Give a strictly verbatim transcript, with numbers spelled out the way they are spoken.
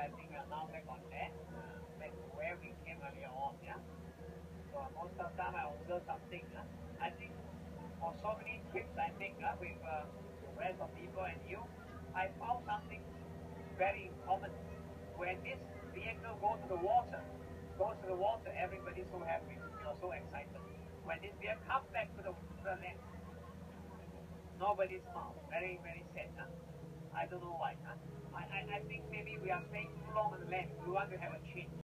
I think we are now back on land, uh, back to where we came earlier on, yeah. So most of the time I observe something. Uh, I think for so many trips I think uh, with uh, the rest of people and you, I found something very common. When this vehicle goes to the water, goes to the water, everybody's so happy, you know, so excited. When this vehicle comes back to the, to the land, nobody smiles. Very, very sad. Huh? I don't know why. Huh? I, I, I think maybe we are staying too long on the land. We want to have a change.